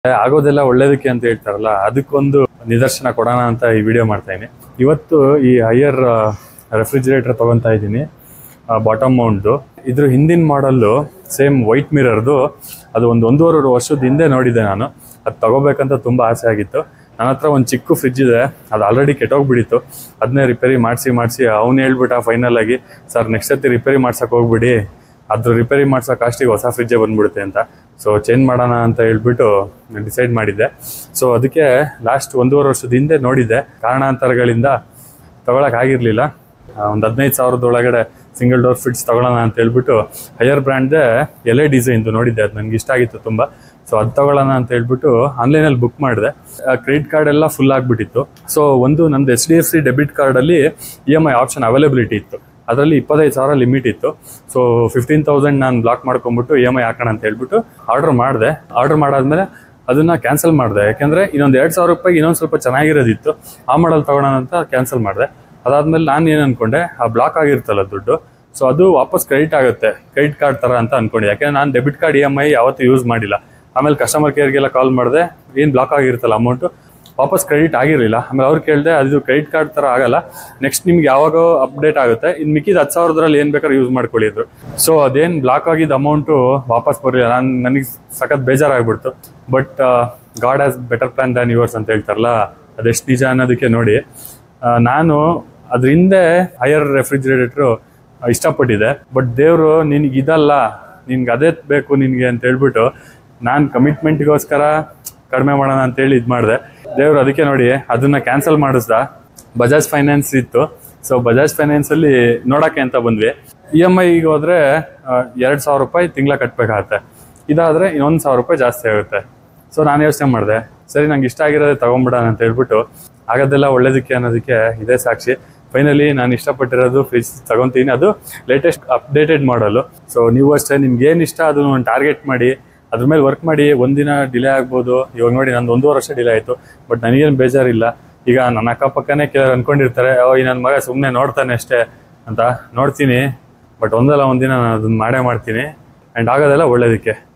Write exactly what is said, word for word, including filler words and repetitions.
ಆಗೋದೆಲ್ಲ ಒಳ್ಳೇದಕ್ಕೆ ಅಂತ ಹೇಳ್ತಾರಲ್ಲ, ಅದಕ್ಕೊಂದು ನಿದರ್ಶನ ಕೊಡೋಣ ಅಂತ ಈ ವಿಡಿಯೋ ಮಾಡ್ತಾ ಇದ್ದೀನಿ. ಇವತ್ತು ಈ ಹೈಯರ್ ರೆಫ್ರಿಜಿರೇಟರ್ ತೊಗೊತಾ ಇದ್ದೀನಿ, ಬಾಟಮ್ ಮೌಂಟ್ದು. ಇದ್ರ ಹಿಂದಿನ ಮಾಡಲ್ಲು ಸೇಮ್ ವೈಟ್ ಮಿರರ್ದು, ಅದು ಒಂದು ಒಂದೂವರೆ ವರ್ಷದ ಹಿಂದೆ ನೋಡಿದ್ದೆ ನಾನು. ಅದು ತಗೋಬೇಕಂತ ತುಂಬ ಆಸೆ ಆಗಿತ್ತು. ನನ್ನ ಹತ್ರ ಒಂದು ಚಿಕ್ಕ ಫ್ರಿಜ್ ಇದೆ, ಅದು ಆಲ್ರೆಡಿ ಕೆಟ್ಟೋಗ್ಬಿಟ್ಟಿತ್ತು. ಅದನ್ನೇ ರಿಪೇರಿ ಮಾಡಿಸಿ ಮಾಡಿಸಿ ಅವ್ನು ಹೇಳ್ಬಿಟ್ಟ ಫೈನಲ್ ಆಗಿ, ಸರ್ ನೆಕ್ಸ್ಟ್ ಸರ್ತಿ ರಿಪೇರಿ ಮಾಡ್ಸೋಕೆ ಹೋಗ್ಬಿಡಿ, ಅದ್ರ ರಿಪೇರಿ ಮಾಡ್ಸೋ ಕಾಸ್ಟಿಗೆ ಹೊಸ ಫ್ರಿಜ್ಜೇ ಬಂದ್ಬಿಡುತ್ತೆ ಅಂತ. ಸೊ ಚೇಂಜ್ ಮಾಡೋಣ ಅಂತ ಹೇಳ್ಬಿಟ್ಟು ಡಿಸೈಡ್ ಮಾಡಿದ್ದೆ. ಸೊ ಅದಕ್ಕೆ ಲಾಸ್ಟ್ ಒಂದೂವರೆ ವರ್ಷದ ಹಿಂದೆ ನೋಡಿದ್ದೆ, ಕಾರಣಾಂತರಗಳಿಂದ ತೊಗೊಳಕ್ಕಾಗಿರಲಿಲ್ಲ. ಒಂದು ಹದಿನೈದು ಸಾವಿರದೊಳಗಡೆ ಸಿಂಗಲ್ ಡೋರ್ ಫ್ರಿಡ್ಜ್ ತೊಗೊಳ್ಳೋಣ ಅಂತ ಹೇಳ್ಬಿಟ್ಟು ಹೈಯರ್ ಬ್ರ್ಯಾಂಡ್ದೇ ಎಲೆ ಡಿಸೈನ್ದು ನೋಡಿದ್ದೆ, ಅದು ನನಗೆ ಇಷ್ಟ ಆಗಿತ್ತು ತುಂಬ. ಸೊ ಅದು ತೊಗೊಳ್ಳೋಣ ಅಂತ ಹೇಳ್ಬಿಟ್ಟು ಆನ್ಲೈನಲ್ಲಿ ಬುಕ್ ಮಾಡಿದೆ. ಕ್ರೆಡಿಟ್ ಕಾರ್ಡ್ ಎಲ್ಲ ಫುಲ್ ಆಗಿಬಿಟ್ಟಿತ್ತು. ಸೊ ಒಂದು ನಂದು H D F C debit ಕಾರ್ಡಲ್ಲಿ E M I option availability ಇತ್ತು, ಅದರಲ್ಲಿ ಇಪ್ಪತ್ತೈದು ಸಾವಿರ ಲಿಮಿಟ್ ಇತ್ತು. ಸೊ ಫಿಫ್ಟೀನ್ ತೌಸಂಡ್ ನಾನು ಬ್ಲಾಕ್ ಮಾಡ್ಕೊಂಬಿಟ್ಟು ಇ ಎಮ್ ಐ ಹಾಕೋಣ ಅಂತ ಹೇಳ್ಬಿಟ್ಟು ಆರ್ಡ್ರ್ ಮಾಡಿದೆ. ಆರ್ಡ್ರ್ ಮಾಡಾದ್ಮೇಲೆ ಅದನ್ನು ಕ್ಯಾನ್ಸಲ್ ಮಾಡಿದೆ, ಯಾಕೆಂದರೆ ಇನ್ನೊಂದು ಎರಡು ಸಾವಿರ ರೂಪಾಯಿ ಇನ್ನೊಂದು ಸ್ವಲ್ಪ ಚೆನ್ನಾಗಿರೋದಿತ್ತು, ಆ ಮಾಡಲ್ ತೊಗೊಳೋಣ ಅಂತ ಕ್ಯಾನ್ಸಲ್ ಮಾಡಿದೆ. ಅದಾದಮೇಲೆ ನಾನು ಏನು ಅಂದ್ಕೊಂಡೆ, ಆ ಬ್ಲಾಕ್ ಆಗಿರ್ತಲ್ಲ ದುಡ್ಡು, ಸೊ ಅದು ವಾಪಸ್ ಕ್ರೆಡಿಟ್ ಆಗುತ್ತೆ ಕ್ರೆಡಿಟ್ ಕಾರ್ಡ್ ಥರ ಅಂತ ಅಂದ್ಕೊಂಡೆ. ಯಾಕೆಂದರೆ ನಾನು debit card E M I ಯಾವತ್ತೂ ಯೂಸ್ ಮಾಡಿಲ್ಲ. ಆಮೇಲೆ ಕಸ್ಟಮರ್ ಕೇರ್ಗೆಲ್ಲ ಕಾಲ್ ಮಾಡಿದೆ, ಏನು ಬ್ಲಾಕ್ ಆಗಿರುತ್ತಲ್ಲ ಅಮೌಂಟು ವಾಪಸ್ ಕ್ರೆಡಿಟ್ ಆಗಿರಲಿಲ್ಲ. ಆಮೇಲೆ ಅವ್ರು ಕೇಳಿದೆ, ಅದು ಕ್ರೆಡಿಟ್ ಕಾರ್ಡ್ ಥರ ಆಗಲ್ಲ, ನೆಕ್ಸ್ಟ್ ನಿಮ್ಗೆ ಯಾವಾಗ ಅಪ್ಡೇಟ್ ಆಗುತ್ತೆ, ಇನ್ನು ಮಿಕ್ಕಿದ ಹತ್ತು ಸಾವಿರದ್ರಲ್ಲಿ ಏನು ಬೇಕಾದ್ರೂ ಯೂಸ್ ಮಾಡ್ಕೊಳ್ಳಿದ್ರು. ಸೊ ಅದೇನು ಬ್ಲಾಕ್ ಆಗಿದ್ದ ಅಮೌಂಟು ವಾಪಸ್ ಬರಲಿಲ್ಲ. ನಾನು ನನಗೆ ಸಖತ್ ಬೇಜಾರಾಗ್ಬಿಡ್ತು. But God has better plan than yours ಅಂತ ಹೇಳ್ತಾರಲ್ಲ, ಅದೆಷ್ಟು ನಿಜ ಅನ್ನೋದಕ್ಕೆ ನೋಡಿ, ನಾನು ಅದ್ರ ಹಿಂದೆ ಹೈಯರ್ ರೆಫ್ರಿಜಿರೇಟರು ಇಷ್ಟಪಟ್ಟಿದ್ದೆ. ಬಟ್ ದೇವರು ನಿನಗೆ ಇದಲ್ಲ, ನಿನ್ಗೆ ಅದೇ ಬೇಕು ನಿನಗೆ ಅಂತ ಹೇಳ್ಬಿಟ್ಟು ನಾನು ಕಮಿಟ್ಮೆಂಟ್ಗೋಸ್ಕರ ಕಡಿಮೆ ಮಾಡೋಣ ಅಂತೇಳಿ ಇದು ಮಾಡಿದೆ. ದೇವರು ಅದಕ್ಕೆ ನೋಡಿ ಅದನ್ನು ಕ್ಯಾನ್ಸಲ್ ಮಾಡಿಸ್ದ. ಬಜಾಜ್ ಫೈನಾನ್ಸ್ ಇತ್ತು, ಸೊ ಬಜಾಜ್ ಫೈನಾನ್ಸಲ್ಲಿ ನೋಡೋಕ್ಕೆ ಅಂತ ಬಂದ್ವಿ. ಇ ಎಮ್ ಐಗೆ ಹೋದರೆ ಎರಡು ಸಾವಿರ ರೂಪಾಯಿ ತಿಂಗಳ ಕಟ್ಟಬೇಕಾಗತ್ತೆ, ಇದಾದರೆ ಇನ್ನೊಂದು ಸಾವಿರ ರೂಪಾಯಿ ಜಾಸ್ತಿ ಆಗುತ್ತೆ. ಸೊ ನಾನು ಯೋಚನೆ ಮಾಡಿದೆ, ಸರಿ ನಂಗೆ ಇಷ್ಟ ಆಗಿರೋದೇ ತೊಗೊಂಬಿಡೋಣ ಅಂತ ಹೇಳ್ಬಿಟ್ಟು, ಆಗೋದೆಲ್ಲ ಒಳ್ಳೇದಕ್ಕೆ ಅನ್ನೋದಕ್ಕೆ ಇದೇ ಸಾಕ್ಷಿ. ಫೈನಲಿ ನಾನು ಇಷ್ಟಪಟ್ಟಿರೋದು ಫ್ರಿಜ್ ತಗೊತೀನಿ, ಅದು ಲೇಟೆಸ್ಟ್ ಅಪ್ಡೇಟೆಡ್ ಮಾಡಲು. ಸೊ ನೀವು ಅಷ್ಟೇ, ನಿಮ್ಗೆ ಏನು ಇಷ್ಟ ಅದನ್ನು ಒಂದು ಟಾರ್ಗೆಟ್ ಮಾಡಿ ಅದ್ರ ಮೇಲೆ ವರ್ಕ್ ಮಾಡಿ. ಒಂದಿನ ಡಿಲೇ ಆಗ್ಬೋದು, ಇವಾಗ ನೋಡಿ ನಂದು ಒಂದೂವರೆ ವರ್ಷ ಡಿಲೇ ಆಯಿತು, ಬಟ್ ನನಗೇನು ಬೇಜಾರಿಲ್ಲ. ಈಗ ನನ್ನ ಅಕ್ಕಪಕ್ಕನೇ ಕೆಲವರು ಅಂದ್ಕೊಂಡಿರ್ತಾರೆ, ಓ ಈ ನನ್ನ ಮಗ ಸುಮ್ಮನೆ ನೋಡ್ತಾನೆ ಅಷ್ಟೇ ಅಂತ. ನೋಡ್ತೀನಿ, ಬಟ್ ಒಂದಲ್ಲ ಒಂದಿನ ನಾನು ಅದನ್ನು ಮಾಡೇ ಮಾಡ್ತೀನಿ, ಆ್ಯಂಡ್ ಆಗೋದೆಲ್ಲ ಒಳ್ಳೇದಕ್ಕೆ.